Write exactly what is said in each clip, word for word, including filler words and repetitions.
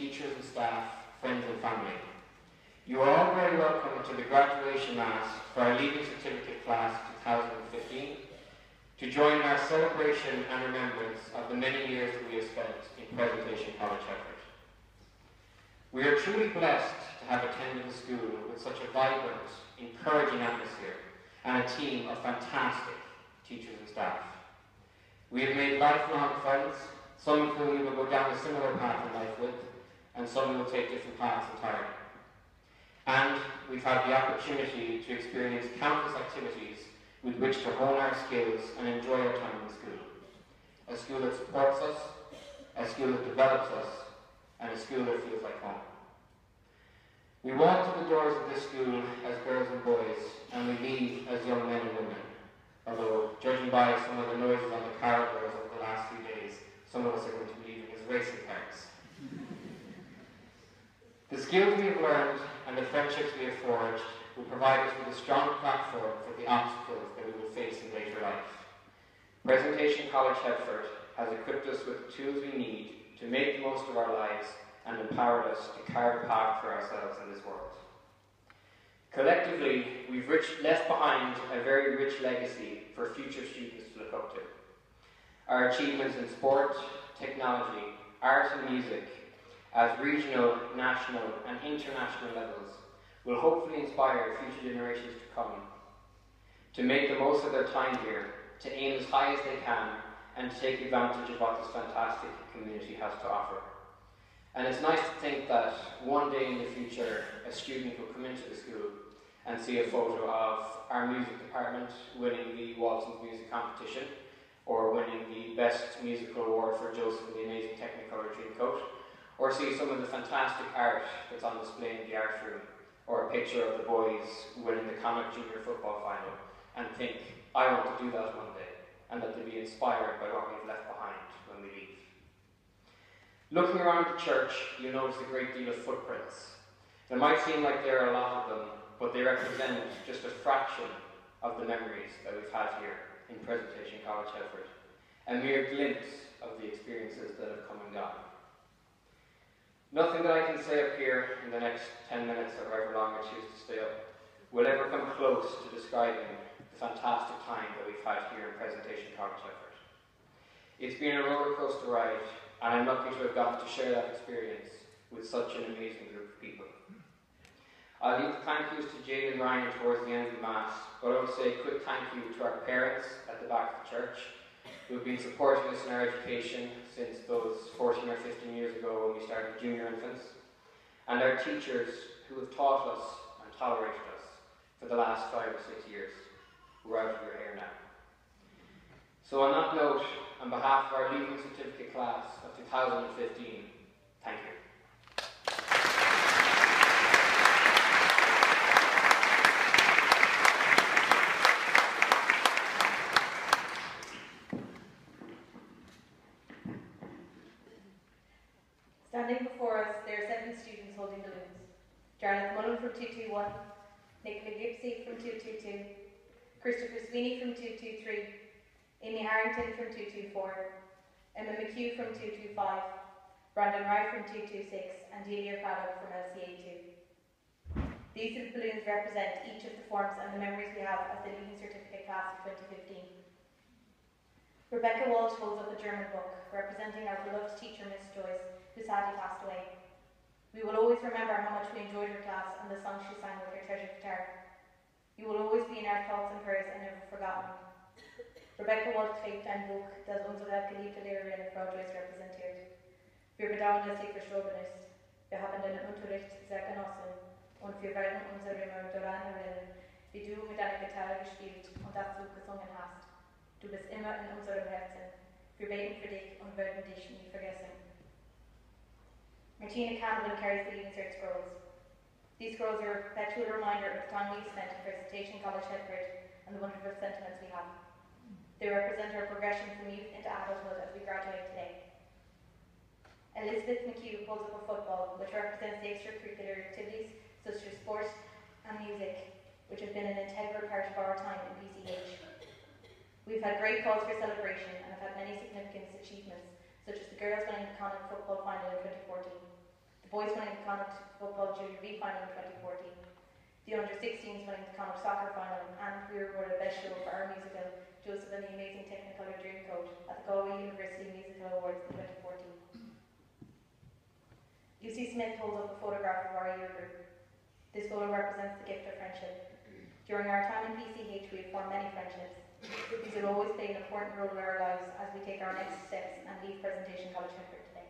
teachers and staff, friends and family. You are all very welcome to the Graduation Mass for our Leaving Certificate Class two thousand fifteen, to join in our celebration and remembrance of the many years that we have spent in Presentation College Headford. We are truly blessed to have attended a school with such a vibrant, encouraging atmosphere and a team of fantastic teachers and staff. We have made lifelong friends, some of whom we will go down a similar path in life with, and some who will take different paths entirely. And we've had the opportunity to experience countless activities with which to hone our skills and enjoy our time in school. A school that supports us, a school that develops us, and a school that feels like home. We walk to the doors of this school as girls and boys, and we leave as young men and women. Although, judging by some of the noises on the corridors over the last few days, some of us are going to be leaving as racing cars. The skills we have learned and the friendships we have forged will provide us with a strong platform for the obstacles that we will face in later life. Presentation College Headford has equipped us with the tools we need to make the most of our lives and empowered us to carve a path for ourselves in this world. Collectively, we've rich, left behind a very rich legacy for future students to look up to. Our achievements in sport, technology, art and music, as regional, national and international levels, will hopefully inspire future generations to come to make the most of their time here, to aim as high as they can, and to take advantage of what this fantastic community has to offer. And it's nice to think that one day in the future, a student will come into the school and see a photo of our music department winning the Walton's Music Competition, or winning the Best Musical Award for Joseph and the Amazing Technicolor Dreamcoat, or see some of the fantastic art that's on display in the art room, or a picture of the boys winning the Connacht Junior Football Final, and think, I want to do that one day, and that they be inspired by what we've left behind when we leave. Looking around the church, you'll notice a great deal of footprints. There might seem like there are a lot of them, but they represent just a fraction of the memories that we've had here in Presentation College Headford, a mere glimpse of the experiences that have come and gone. Nothing that I can say up here in the next ten minutes, or however long I choose to stay up, will ever come close to describing the fantastic time that we've had here in Presentation College Headford. It's been a roller coaster ride, and I'm lucky to have gotten to share that experience with such an amazing group of people. I'll leave the thank yous to Jade and Ryan towards the end of the Mass, but I will say a quick thank you to our parents at the back of the church, who have been supporting us in our education since those fourteen or fifteen years ago when we started junior infants, and our teachers who have taught us and tolerated us for the last five or six years. We're out of your hair now. So on that note, on behalf of our Leaving Certificate Class of two thousand fifteen, thank you. Standing before us, there are seven students holding balloons. Jarlath Mullen from two two one, Nicola Gipsy from two two two, Christopher Sweeney from two two three, Amy Harrington from two two four, Emma McHugh from two two five, Brandon Wright from two two six, and Delia Craddock from L C A two. These balloons represent each of the forms and the memories we have as the Leaving Certificate Class of twenty fifteen. Rebecca Walsh holds up a German book, representing our beloved teacher, Miss Joyce, who sadly passed away. We will always remember how much we enjoyed her class and the songs she sang with her treasured guitar. You will always be in our thoughts and prayers and never forgotten. Rebecca Walsh trägt ein Buch, das unsere geliebte Lehrerin Frau Joyce repräsentiert. Wir bedauern, dass sie verstorben ist. Wir haben den Unterricht sehr genossen und wir werden uns immer daran erinnern, wie du mit deiner Gitarre gespielt und dazu gesungen hast. Du bist immer in unserem Herzen. Wir beten für dich und werden dich nie vergessen. Martina Campbell carries the Leaving Cert scrolls. These scrolls are a perpetual reminder of the time we spent at Presentation College Headford and the wonderful sentiments we have. They represent our progression from youth into adulthood as we graduate today. Elizabeth McHugh holds up a football, which represents the extracurricular activities such as sport and music, which have been an integral part of our time in P C H. We've had great cause for celebration and have had many significant achievements, such as the girls winning the Connacht Football Final in twenty fourteen, The boys winning the Connacht Football Junior B final in twenty fourteen. The under sixteens winning the Connacht Soccer final, and we were awarded Best Show for our musical, Joseph and the Amazing Technicolor Dreamcoat, at the Galway University Musical Awards in twenty fourteen. Lucy Smith holds up a photograph of our year group. This photo represents the gift of friendship. During our time in P C H, we have formed many friendships. These will always play an important role in our lives as we take our next steps and leave Presentation College Headford today.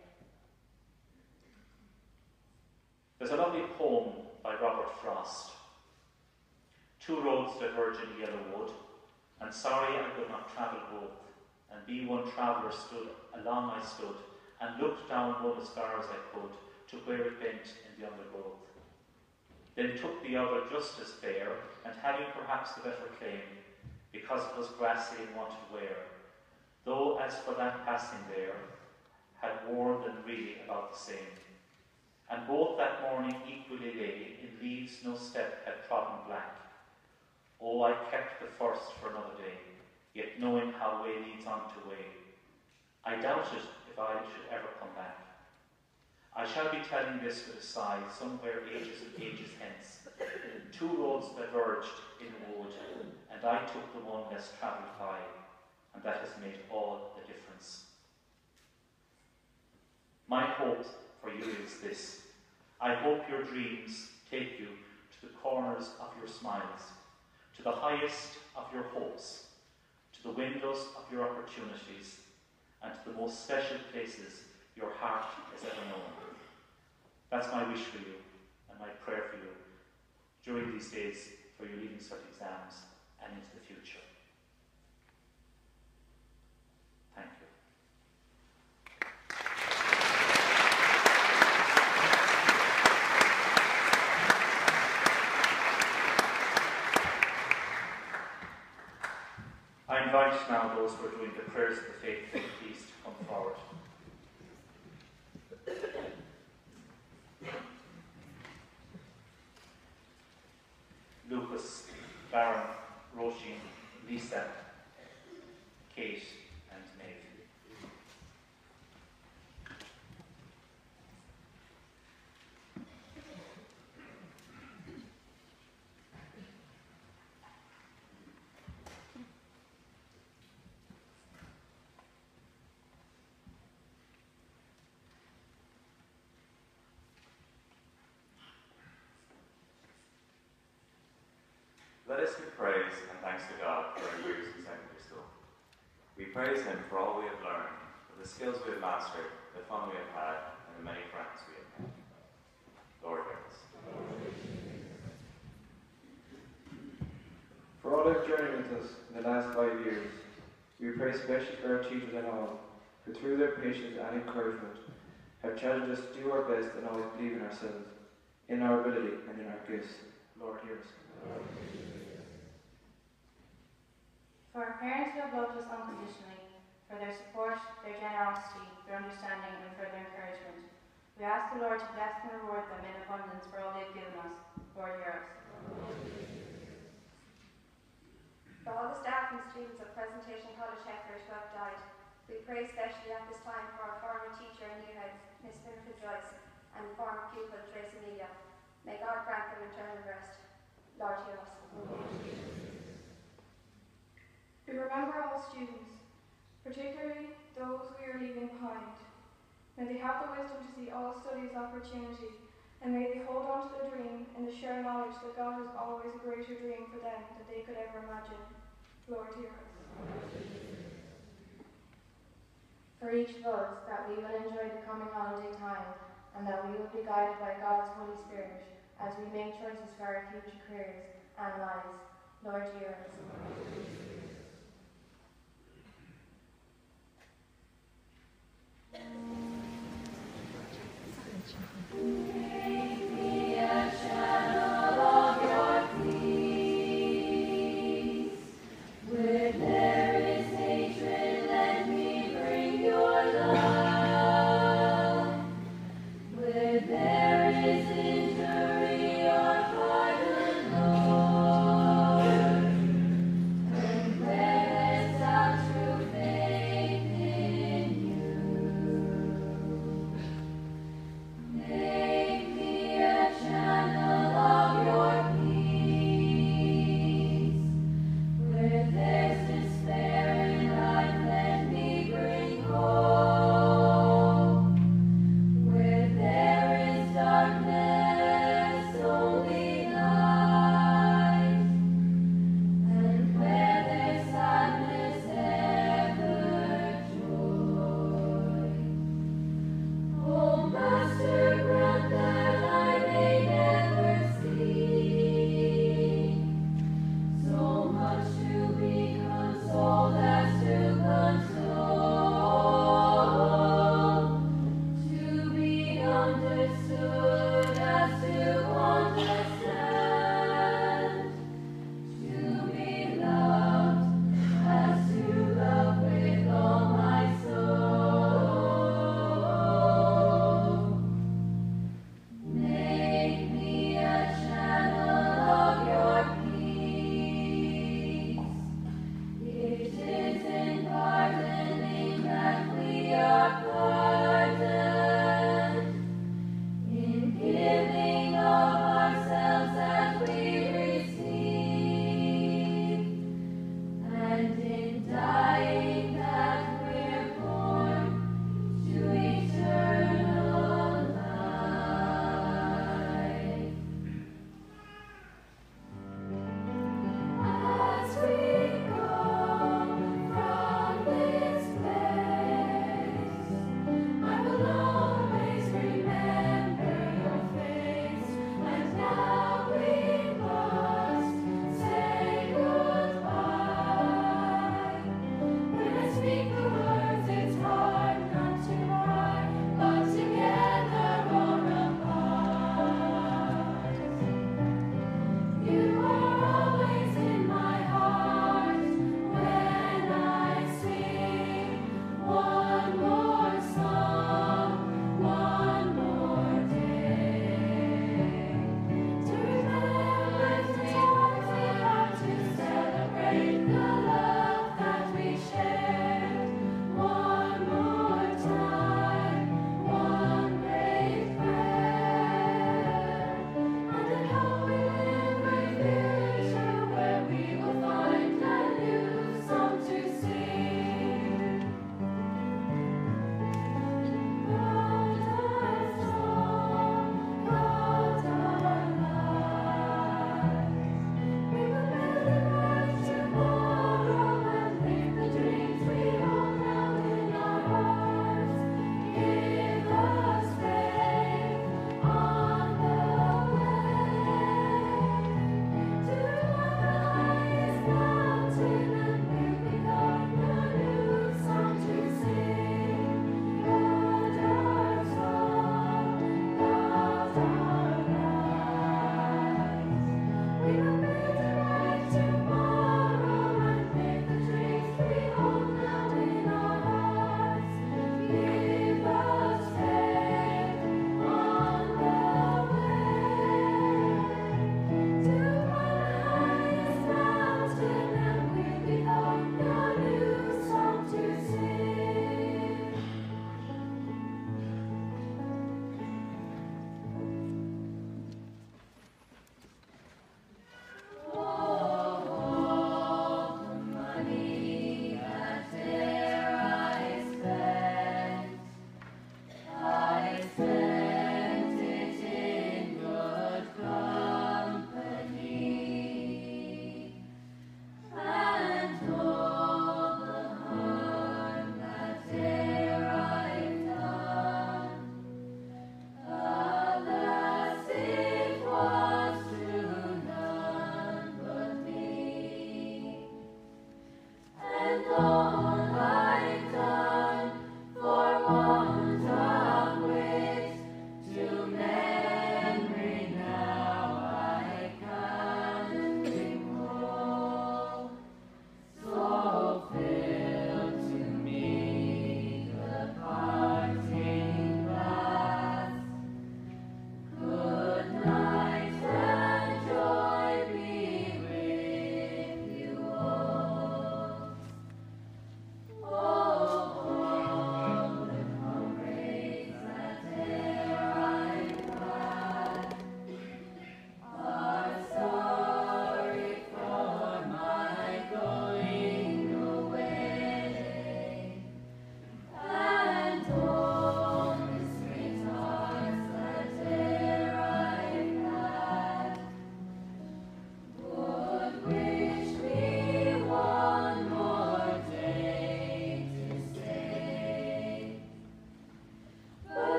There's a lovely poem by Robert Frost. Two roads diverge in yellow wood, and sorry I could not travel both, and be one traveller stood, along I stood, and looked down one as far as I could, to where it bent in the undergrowth. Then took the other just as fair, and having perhaps the better claim, because it was grassy and wanted wear, though as for that passing there, had worn them really about the same. And both that morning equally lay, in leaves no step had trodden black. Oh, I kept the first for another day, yet knowing how way leads on to way, I doubted if I should ever come back. I shall be telling this with a sigh, somewhere ages and ages hence. Two roads diverged in a wood, and I took the one less travelled by, and that has made all the difference. My hope for you is this. I hope your dreams take you to the corners of your smiles, to the highest of your hopes, to the windows of your opportunities, and to the most special places your heart has ever known. That's my wish for you and my prayer for you during these days for your Leaving Cert exams and into the future. Thank you. I invite now those who are doing the prayers of the faithful, please to come forward. Lucas, Baron, Roisin, Lisa, Kate, and Maeve. Let us give praise and thanks to God for our years in secondary school. We praise Him for all we have learned, for the skills we have mastered, the fun we have had, and the many friends we have made. Lord, hear us. For all their journey with us in the last five years, we pray especially for our teachers and all, who through their patience and encouragement have challenged us to do our best and always believe in ourselves, in our ability and in our gifts. Lord, hear us. For our parents who have loved us unconditionally, for their support, their generosity, their understanding, and for their encouragement, we ask the Lord to bless and reward them in abundance for all they have given us. Lord, hear us. For all the staff and students of Presentation College Headford who have died, we pray especially at this time for our former teacher and new heads, Miss Winifred Joyce, and former pupil Tracy Amelia. May God grant them eternal rest. Lord, hear us. We remember all students, particularly those we are leaving behind. May they have the wisdom to see all study as opportunity, and may they hold on to the dream in the sure knowledge that God has always a greater dream for them than they could ever imagine. Lord, hear us. For each of us, that we will enjoy the coming holiday time, and that we will be guided by God's Holy Spirit as we make choices for our future careers and lives. Lord, hear us. Make me a channel of your peace. Where there is hatred, let me bring your love. Where there is injury, your pardon, Lord.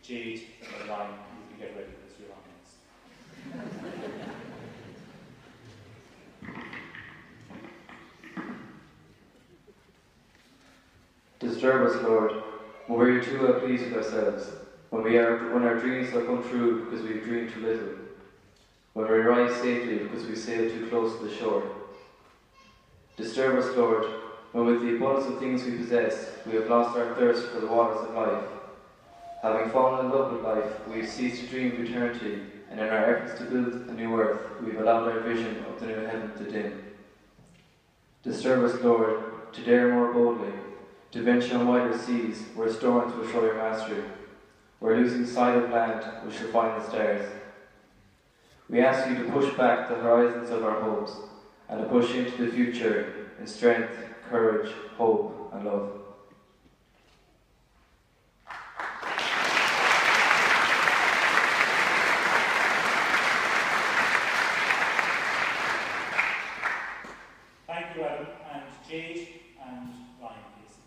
Jade and Ryan, you can get ready because you're on next. Disturb us, Lord, when we are too well pleased with ourselves, when we are when our dreams have come true because we have dreamed too little, when we rise safely because we sail too close to the shore. Disturb us, Lord, when with the abundance of things we possess, we have lost our thirst for the waters of life. Having fallen in love with life, we have ceased to dream of eternity, and in our efforts to build a new earth, we have allowed our vision of the new heaven to dim. Disturb us, Lord, to dare more boldly, to venture on wider seas, where storms will show your mastery, where losing sight of land we shall find the stars. We ask you to push back the horizons of our hopes, and to push into the future in strength, courage, hope, and love. Thank you, Adam. And Jade and Ryan, please.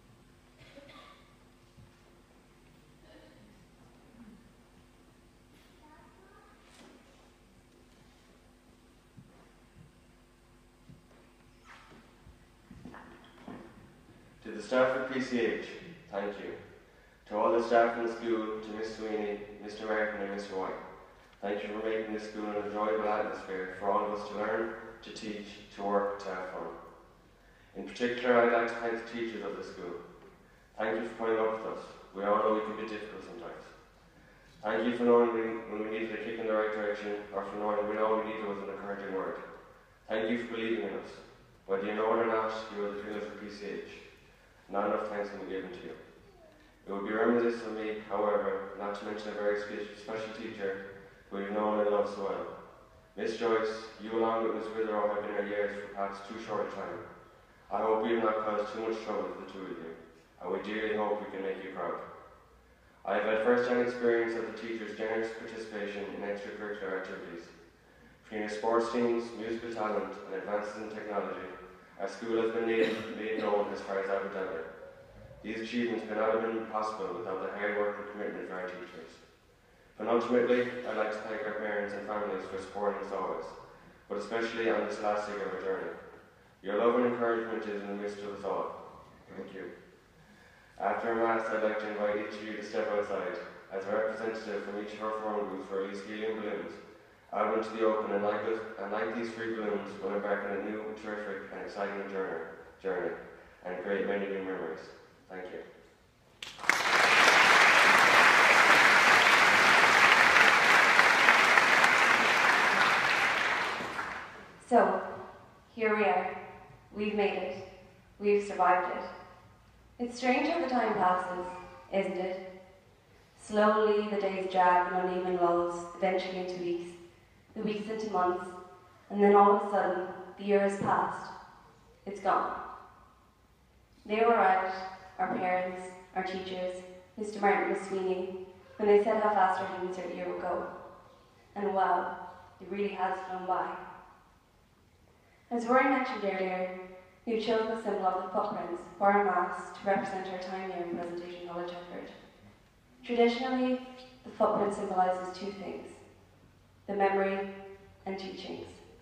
To the staff at P C H, thank you. To all the staff in the school, to Miss Sweeney, Mister Martin and Mister White, thank you for making this school an enjoyable atmosphere for all of us to learn, to teach, to work, to have fun. In particular, I'd like to thank the teachers of the school. Thank you for putting up with us. We all know we can be difficult sometimes. Thank you for knowing when we needed a kick in the right direction, or for knowing when all we needed was an encouraging word. Thank you for believing in us. Whether you know it or not, you are the pillars of P C H. Not enough thanks can be given to you. It would be remiss of me, however, not to mention a very special teacher who you've known and loved so well. Miss Joyce, you along with Miss Witherow have been our years for perhaps too short a time. I hope we have not caused too much trouble for the two of you, and we dearly hope we can make you proud. I have had first-hand experience of the teachers' generous participation in extracurricular activities. Between our sports teams, musical talent, and advances in technology, our school has been made, made known as far as Aberdabbler. These achievements could not have been possible without the hard work and commitment of our teachers. Penultimately, I'd like to thank our parents and families for supporting us always, but especially on this last leg of our journey. Your love and encouragement is in the midst of us all. Thank you. After Mass, I'd like to invite each of you to step outside as a representative from each of our forum groups for release helium balloons out into the open, and like, this, and like these three balloons, we'll embark on a new, terrific, and exciting journey, journey and create many new memories. Thank you. So, here we are. We've made it. We've survived it. It's strange how the time passes, isn't it? Slowly, the days drag in uneven lulls, eventually into weeks, the weeks into months, and then all of a sudden, the year has passed. It's gone. They were right, our parents, our teachers, Mister Martin, Miss Sweeney, when they said how fast our insert year would go. And wow, it really has flown by. As Rory mentioned earlier, we chose the symbol of the footprints for our Mass to represent our time here in Presentation College, Headford. Traditionally, the footprint symbolises two things: the memory and teachings.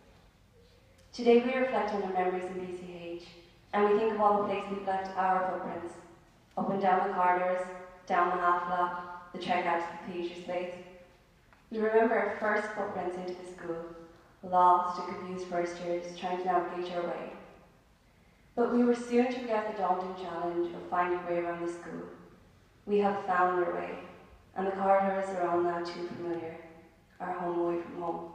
Today we reflect on our memories in P C H, and we think of all the places we've left our footprints, up and down the corridors, down the half lap, the trek out to the theatre space. We remember our first footprints into the school, lost and confused first years trying to navigate our way. But we were soon to forget the daunting challenge of finding our way around the school. We have found our way, and the corridors are all now too familiar, our home away from home.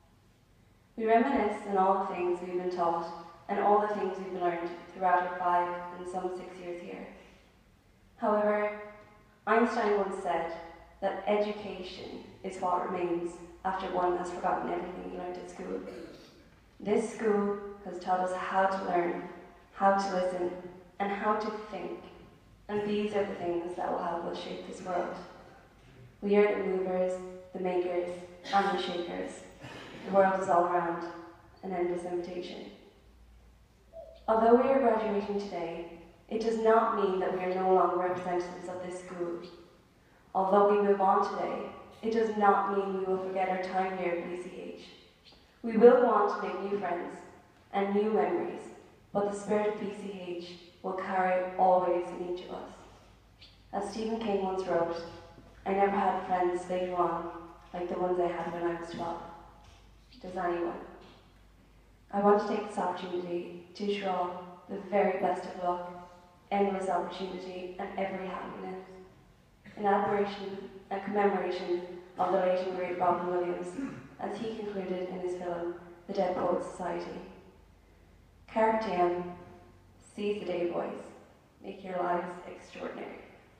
We reminisce on all the things we've been taught and all the things we've learned throughout our five and some six years here. However, Einstein once said that education is what remains after one has forgotten everything he learned at school. This school has taught us how to learn, how to listen, and how to think, and these are the things that will help us shape this world. We are the movers, the makers, and the shakers. The world is all around, an endless invitation. Although we are graduating today, it does not mean that we are no longer representatives of this school. Although we move on today, it does not mean we will forget our time here at P C H. We will go on to make new friends and new memories, but the spirit of P C H will carry always in each of us. As Stephen King once wrote, I never had friends later on like the ones I had when I was twelve. Does anyone? I want to take this opportunity to wish you all the very best of luck, endless opportunity, and every happiness. In admiration and commemoration of the late and great Robin Williams, as he concluded in his film, The Dead Poets Society. Carpe diem, seize the day, boys. Make your lives extraordinary.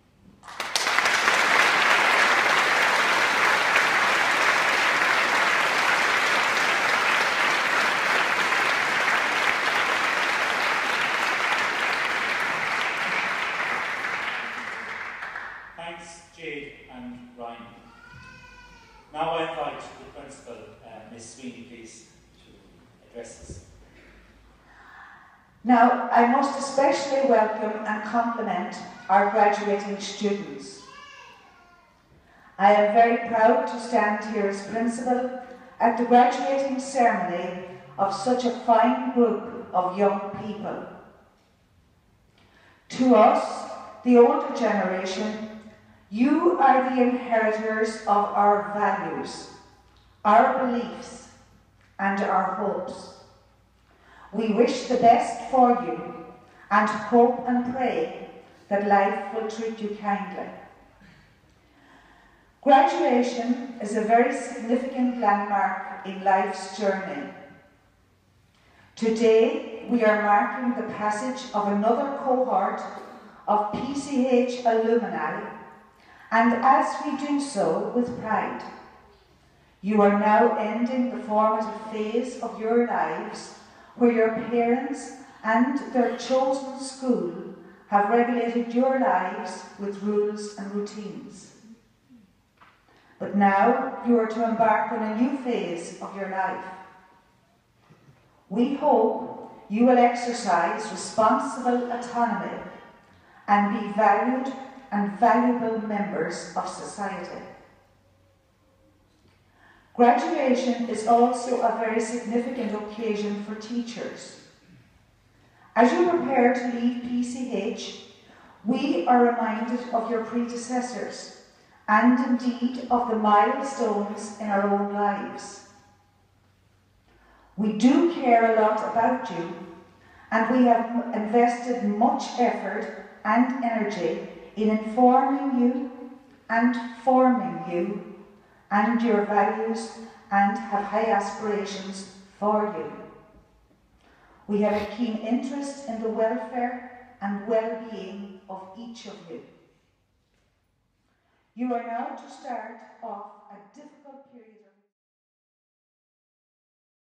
Thanks, Jade and Ryan. Now I invite the principal, uh, Miss Sweeney, please, to address us. Now, I must especially welcome and compliment our graduating students. I am very proud to stand here as principal at the graduating ceremony of such a fine group of young people. To us, the older generation, you are the inheritors of our values, our beliefs, and our hopes. We wish the best for you and hope and pray that life will treat you kindly. Graduation is a very significant landmark in life's journey. Today, we are marking the passage of another cohort of P C H alumni, and as we do so with pride. You are now ending the formative phase of your lives where your parents and their chosen school have regulated your lives with rules and routines. But now you are to embark on a new phase of your life. We hope you will exercise responsible autonomy and be valued and valuable members of society. Graduation is also a very significant occasion for teachers. As you prepare to leave P C H, we are reminded of your predecessors and indeed of the milestones in our own lives. We do care a lot about you, and we have invested much effort and energy in informing you and forming you and your values, and have high aspirations for you. We have a keen interest in the welfare and well-being of each of you. You are now to start off a difficult